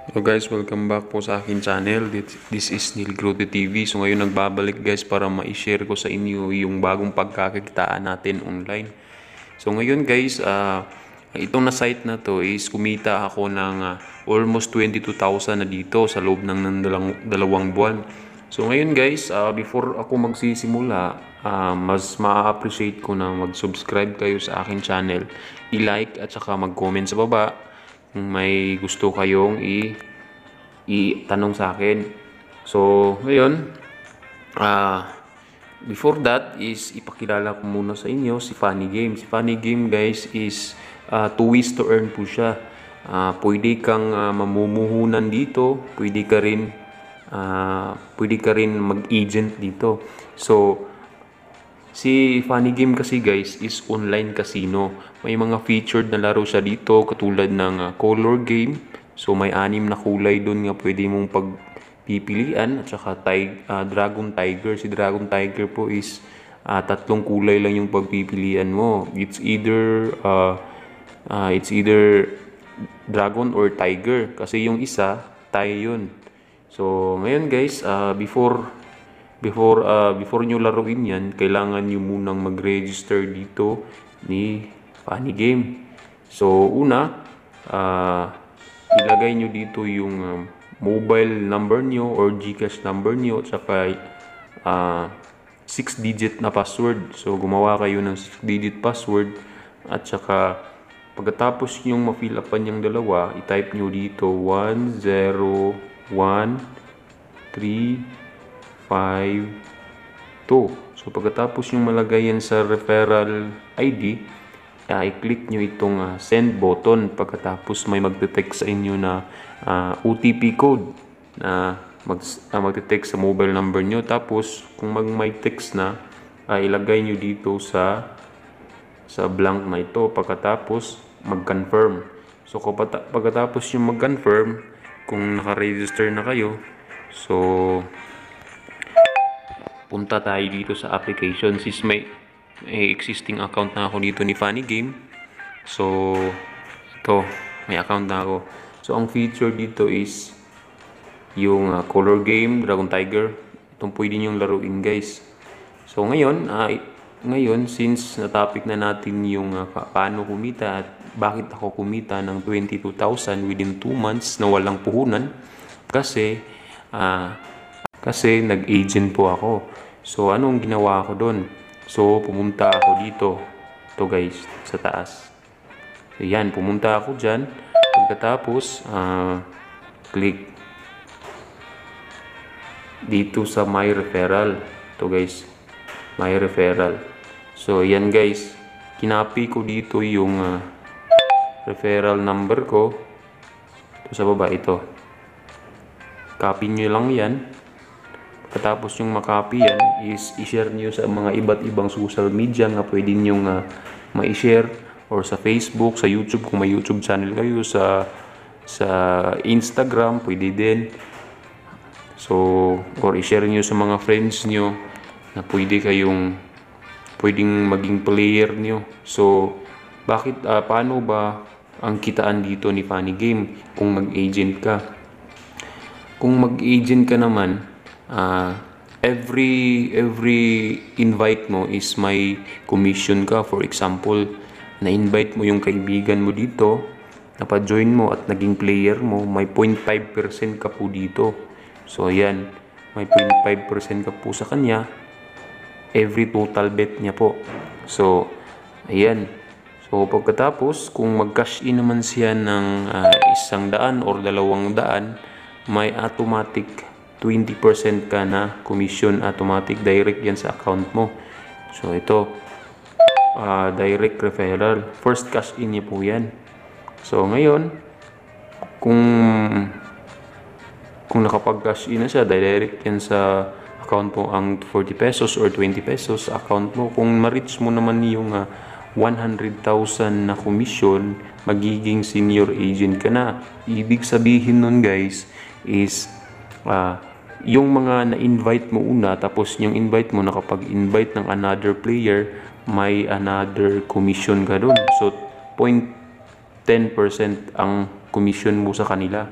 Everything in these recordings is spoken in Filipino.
Hello guys, welcome back po sa akin channel. This is Neil Grote TV. So ngayon nagbabalik guys para ma-share ko sa inyo yung bagong pagkakakitaan natin online. So ngayon guys, itong na site na to is kumita ako ng almost 22,000 na dito sa loob ng dalawang buwan. So ngayon guys, before ako magsisimula, mas ma-appreciate ko na mag-subscribe kayo sa akin channel, i-like at saka mag-comment sa baba kung may gusto kayong itanong sa akin. So, ngayon, before that is ipakilala ko muna sa inyo si Funny Game. Si Funny Game guys is 2 ways to earn po siya. Pwede kang mamumuhunan dito, pwede ka rin mag-agent dito. So, si Funny Game kasi guys is online casino. May mga featured na laro siya dito katulad ng color game. So may 6 na kulay doon nga pwede mong pagpipilian at saka Dragon Tiger. Si Dragon Tiger po is 3 kulay lang yung pagpipilian mo. It's either Dragon or Tiger kasi yung isa tayo yun. So ngayon guys, before nyo laruin yan, kailangan nyo munang mag-register dito ni Funny Game. So, una, ilagay nyo dito yung mobile number nyo or GCash number nyo at saka 6-digit na password. So, gumawa kayo ng 6-digit password at saka pagkatapos yung ma-fill upan yung dalawa, i-type nyo dito 10135 So pagkatapos yung malagay yan sa referral ID, i-click nyo itong send button. Pagkatapos may magte-text sa inyo na OTP code na magte-text sa mobile number nyo. Tapos kung may text na, ilagay nyo dito sa blank na ito. Pagkatapos mag-confirm. So pagkatapos yung mag-confirm, kung naka-register na kayo, so punta tayo dito sa application. Since may existing account na ako dito ni Funny Game, so ito, may account na ako. So ang feature dito is yung color game, Dragon Tiger. Itong pwede nyong laruin guys. So ngayon since na-topic na natin yung paano kumita at bakit ako kumita ng 22,000 within 2 months na walang puhunan, kasi nag-agent po ako. So, anong ginawa ko doon? So, pumunta ako dito. Ito guys, sa taas. So, yan, pumunta ako dyan. Pagkatapos, click dito sa My Referral. Ito guys, My Referral. So, yan guys. Kinapi ko dito yung referral number ko. Ito sa baba, ito. Copy nyo lang yan. Pagkatapos yung makopy yan is i-share nyo sa mga iba't ibang social media nga pwede nyo ma-share, or sa Facebook, sa YouTube kung may YouTube channel kayo, sa Instagram pwede din. So, or i-share nyo sa mga friends nyo na pwedeng maging player nyo. So, paano ba ang kitaan dito ni Funny Game kung mag-agent ka? Kung mag-agent ka naman, every invite mo is may commission ka. For example, na-invite mo yung kaibigan mo dito, napa-join mo at naging player mo, may 0.5% ka po dito. So ayan, may 0.5% ka po sa kanya every total bet niya po. So ayan. So pagkatapos, kung mag-cash in naman siya ng 100 or 200, may automatic 20% ka na commission, automatic direct yan sa account mo. So ito, direct referral, first cash in niya po yan. So ngayon, kung nakapag-cash in na siya, direct yan sa account mo ang 40 pesos or 20 pesos sa account mo. Kung ma-reach mo naman yung 100,000 na commission, magiging senior agent ka na. Ibig sabihin nun guys is yung mga na-invite mo una, tapos yung invite mo, nakapag-invite ng another player, may another commission ka doon. So 0.10% ang commission mo sa kanila.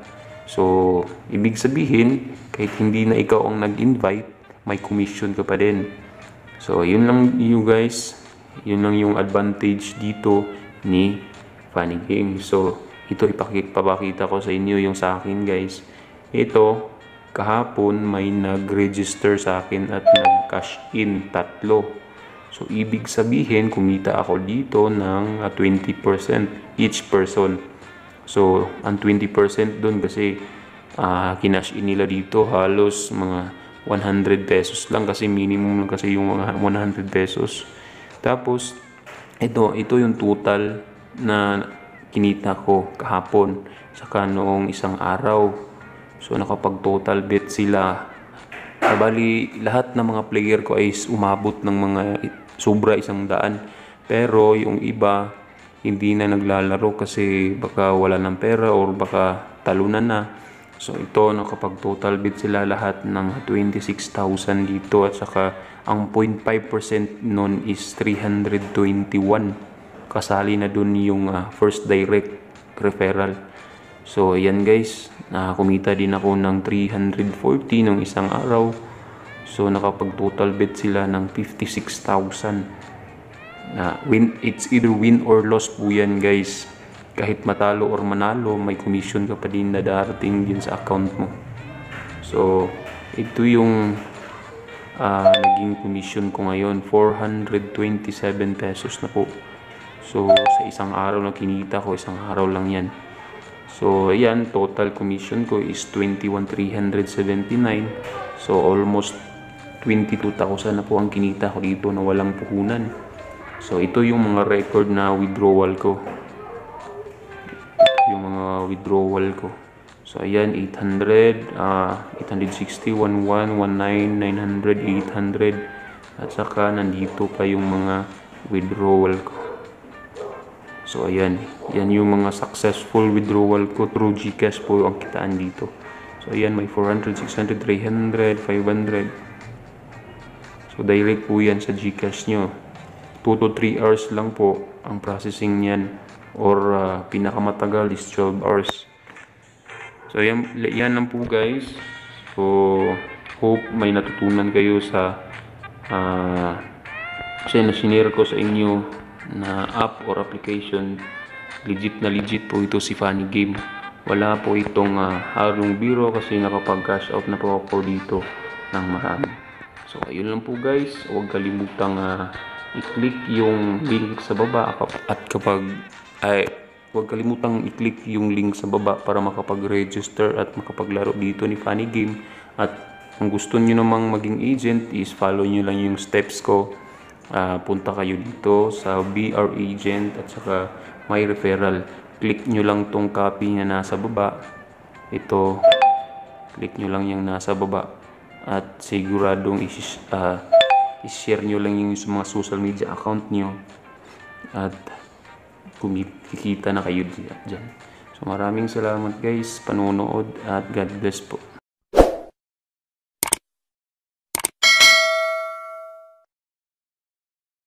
So, ibig sabihin, kahit hindi na ikaw ang nag-invite, may commission ka pa din. So, yun lang you guys. Yun lang yung advantage dito ni Funny Game. So, ito ipapakita ko sa inyo yung sa akin guys. Ito, kahapon may nag-register sa akin at nag-cash in 3. So, ibig sabihin, kumita ako dito ng 20% each person. So, ang 20% dun kasi kinash in nila dito halos mga 100 pesos lang kasi minimum lang kasi yung mga 100 pesos. Tapos, ito yung total na kinita ko kahapon saka noong isang araw. So, nakapag-total bet sila. Bali, lahat ng mga player ko ay umabot ng mga sobra 100. Pero yung iba, hindi na naglalaro kasi baka wala ng pera or baka talunan na. So ito, nakapag-total bet sila lahat ng 26,000 dito at saka ang 0.5% nun is 321. Kasali na dun yung first direct referral. So ayan guys, kumita din ako ng 340 nung isang araw. So nakapag-total bet sila ng 56,000. It's either win or loss po yan guys. Kahit matalo or manalo, may commission ka pa din na darating din sa account mo. So ito yung naging commission ko ngayon, 427 pesos na po. So sa isang araw na kinita ko, isang araw lang yan. So ayan, total commission ko is 21,379. So almost 22,000 na po ang kinita ko dito na walang puhunan. So ito yung mga record na withdrawal ko. Yung mga withdrawal ko. So ayan, 800, 860, 11, 19, 900, 800. At saka nandito pa yung mga withdrawal ko. So ayan, yan yung mga successful withdrawal ko through GCash po ang kitaan dito. So ayan, may 400, 600, 300, 500. So direct po yan sa GCash nyo. 2 to 3 hours lang po ang processing niyan, or pinakamatagal is 12 hours. So yan lang po guys. So hope may natutunan kayo sa sinare ko sa inyo na app or application. Legit po ito si Funny Game. Wala po itong halong biro kasi nakapag-cash out na po ako dito ng marami. So ayun lang po guys. Huwag kalimutang i-click yung link sa baba at huwag kalimutang i-click yung link sa baba para makapag-register at makapaglaro dito ni Funny Game. At kung gusto nyo namang maging agent is follow nyo lang yung steps ko. Punta kayo dito sa BR Agent at saka My Referral. Click nyo lang tong copy na nasa baba. Ito, click nyo lang yung nasa baba at siguradong i-share nyo lang yung mga social media account nyo at kumikita na kayo dyan. So maraming salamat guys, panonood at God bless po.